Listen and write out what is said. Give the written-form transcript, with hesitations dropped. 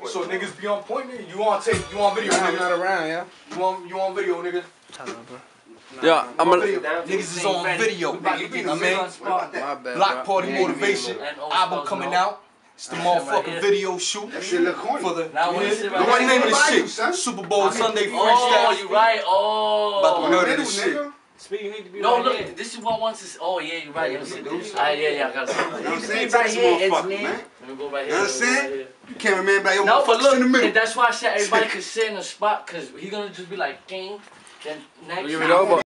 So niggas be on point, nigga. You on tape? You on video, I'm nigga? not around, yeah. You on video, nigga? Yeah, I'm gonna. Niggas is on video. I mean, My bad, Block bro. Party Motivation album coming out. It's the motherfucking video shoot That shit look corny. for the. What's the right name of here. the shit? Super Bowl Sunday Oh, freestyle. you right. Oh. About to murder Middle, this shit. nigga. Speed, you need to be No, right look, here. this is what wants to. Oh, yeah, you're right. Yeah, Let me see. produce. Yeah, I got You know what I'm it. saying? Right Take this here, motherfucker, it's man. Let me go right You here. understand? You cameraman back, yo, No, but motherfuckers look, in the middle. and that's why I said everybody could sit in a spot, because he's going to just be like, king. Then next Give it over.